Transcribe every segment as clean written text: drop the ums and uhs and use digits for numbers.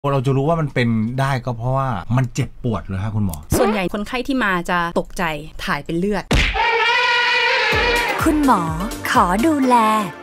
เราจะรู้ว่ามันเป็นได้ก็เพราะว่ามันเจ็บปวดเลยครับคุณหมอส่วนใหญ่คนไข้ที่มาจะตกใจถ่ายเป็นเลือดคุณหมอขอดูแล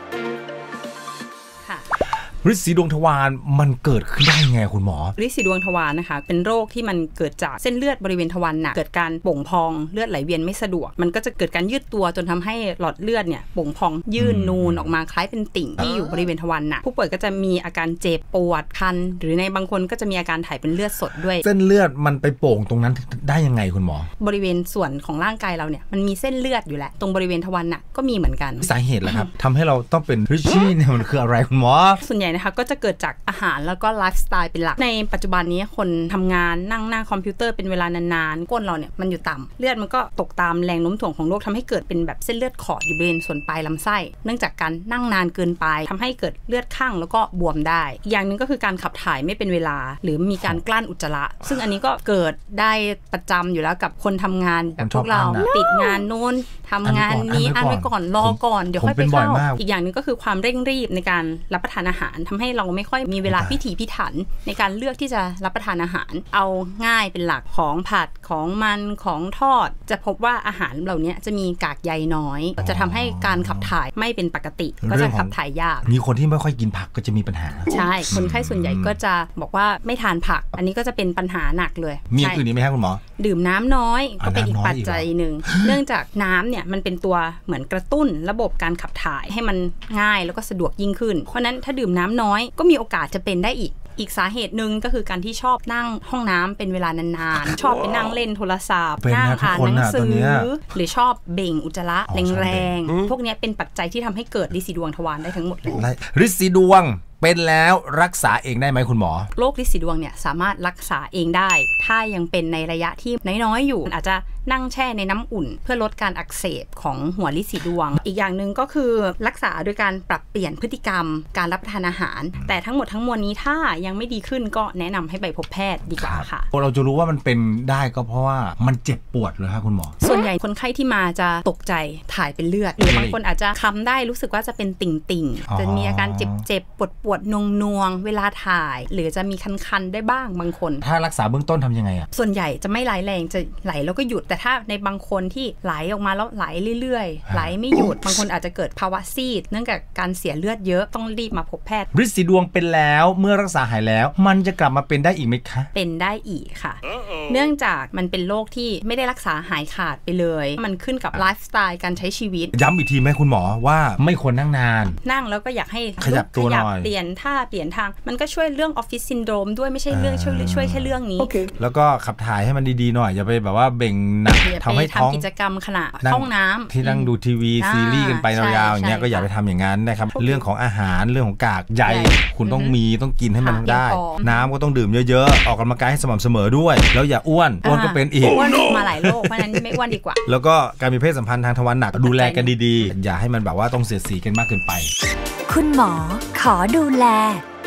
ฤทธิ์สีดวงทวารมันเกิดขึ้นได้ไงคุณหมอฤทธิ์สีดวงทวารนะคะเป็นโรคที่มันเกิดจากเส้นเลือดบริเวณทวารหนักเกิดการโป่งพองเลือดไหลเวียนไม่สะดวกมันก็จะเกิดการยืดตัวจนทำให้หลอดเลือดเนี่ยโป่งพองยื่นนูนออกมาคล้ายเป็นติ่งที่อยู่บริเวณทวารหนักผู้ป่วยก็จะมีอาการเจ็บปวดคันหรือในบางคนก็จะมีอาการถ่ายเป็นเลือดสดด้วยเส้นเลือดมันไปโป่งตรงนั้นได้ยังไงคุณหมอบริเวณส่วนของร่างกายเราเนี่ยมันมีเส้นเลือดอยู่แล้วตรงบริเวณทวารหนักก็มีเหมือนกันสาเหตุล่ะครับทำให้เราต้องเป็นริชชี่เนี่ยมันคืออะไรคุณหมอส่วนใหญ่นะคะก็จะเกิดจากอาหารแล้วก็ไลฟ์สไตล์เป็นหลักในปัจจุบันนี้คนทำงานนั่งหน้าคอมพิวเตอร์เป็นเวลานานๆก้นเราเนี่ยมันอยู่ต่ำเลือดมันก็ตกตามแรงโน้มถ่วงของโลกทำให้เกิดเป็นแบบเส้นเลือดขอดอยู่บริเวณส่วนปลายลำไส้เนื่องจากการนั่งนานเกินไปทำให้เกิดเลือดข้างแล้วก็บวมได้อีกอย่างนึงก็คือการขับถ่ายไม่เป็นเวลาหรือมีการกลั้นอุจจาระซึ่งอันนี้ก็เกิดได้ประจำอยู่แล้วกับคนทำงานแบบพวกเราติดงานโน้นทำงานนี้อันไว้ก่อนรอก่อนเดี๋ยวค่อยไปเข้าอีกอย่างนึงก็คือความเร่งรีบในการรับประทานอาหารทำให้เราไม่ค่อยมีเวลาพิถีพิถันในการเลือกที่จะรับประทานอาหารเอาง่ายเป็นหลักของผัดของมันของทอดจะพบว่าอาหารเหล่านี้จะมีกากใยน้อยจะทำให้การขับถ่ายไม่เป็นปกติก็จะขับถ่ายยากมีคนที่ไม่ค่อยกินผักก็จะมีปัญหาใช่คนไข้ส่วนใหญ่ก็จะบอกว่าไม่ทานผักอันนี้ก็จะเป็นปัญหาหนักเลยมีอื่นนี้ไหมครับคุณหมอดื่มน้ำน้อยก็เป็นอีกปัจจัยหนึ่งเนื่องจากน้ำเนี่ยมันเป็นตัวเหมือนกระตุ้นระบบการขับถ่ายให้มันง่ายแล้วก็สะดวกยิ่งขึ้นเพราะนั้นถ้าดื่มน้ำน้อยก็มีโอกาสจะเป็นได้อีกสาเหตุหนึ่งก็คือการที่ชอบนั่งห้องน้ำเป็นเวลานานๆชอบไปนั่งเล่นโทรศัพท์นั่งอ่านหนังสือหรือชอบเบ่งอุจจาระแรงๆพวกนี้เป็นปัจจัยที่ทำให้เกิดฤทธิ์สีดวงทวารได้ทั้งหมดเลยฤทธิ์สีดวงเป็นแล้วรักษาเองได้ไหมคุณหมอโรคฤทธิ์สีดวงเนี่ยสามารถรักษาเองได้ถ้ายังเป็นในระยะที่น้อยๆอยู่อาจจะนั่งแช่ในน้ำอุ่นเพื่อลดการอักเสบของหัวฤทธิ์สีดวงอีกอย่างหนึ่งก็คือรักษาโดยการปรับเปลี่ยนพฤติกรรมการรับประทานอาหารแต่ทั้งหมดทั้งมวลนี้ถ้ายังไม่ดีขึ้นก็แนะนำให้ไปพบแพทย์ดีกว่าค่ะเราจะรู้ว่ามันเป็นได้ก็เพราะว่ามันเจ็บปวดเลยครับคุณหมอส่วนใหญ่คนไข้ที่มาจะตกใจถ่ายเป็นเลือดหรือบางคนอาจจะคำได้รู้สึกว่าจะเป็นติ่งๆจะมีอาการเจ็บปวดนวงเวลาถ่ายหรือจะมีคันๆได้บ้างบางคนถ้ารักษาเบื้องต้นทำยังไงอ่ะส่วนใหญ่จะไม่ไหลแรงจะไหลแล้วก็หยุดแต่ถ้าในบางคนที่ไหลออกมาแล้วไหลเรื่อยๆไหลไม่หยุดบางคนอาจจะเกิดภาวะซีดเนื่องจากการเสียเลือดเยอะต้องรีบมาพบแพทย์ฤทธิ์สีดวงเป็นแล้วเมื่อรักษาหายแล้วมันจะกลับมาเป็นได้อีกไหมคะเป็นได้อีกค่ะเนื่องจากมันเป็นโรคที่ไม่ได้รักษาหายขาดไปเลยมันขึ้นกับไลฟ์สไตล์การใช้ชีวิตย้ำอีกทีไหมคุณหมอว่าไม่ควรนั่งนานนั่งแล้วก็อยากให้ขยับตัวหน่อยเปลี่ยนท่าเปลี่ยนทางมันก็ช่วยเรื่องออฟฟิศซินโดรมด้วยไม่ใช่เรื่องช่วยแค่เรื่องนี้แล้วก็ขับถ่ายให้มันดีๆหน่อยอย่าไปแบบว่าเบ่งหนักทำให้ท้องกิจกรรมขณะห้องน้ำที่นั่งดูทีวีซีรีส์กันไปยาวๆอย่างเงี้ยก็อย่าไปทำอย่างนั้นนะครับเรื่องของอาหารเรื่องของกากใยคุณต้องกินให้มันได้น้ำก็ต้องดื่มเยอะๆออกกำลังกายให้สม่ำเสมอด้วยแล้วอย่าอ้วนก็เป็นอีกอ้วนมาหลายโรคเพราะนั้นไม่อ้วนดีกว่าแล้วก็การมีเพศสัมพันธ์ทางทวารหนักดูแลกันดีๆอย่าให้มันแบบว่าต้องเสียดสีกันมากเกินไปคุณหมอขอดูแล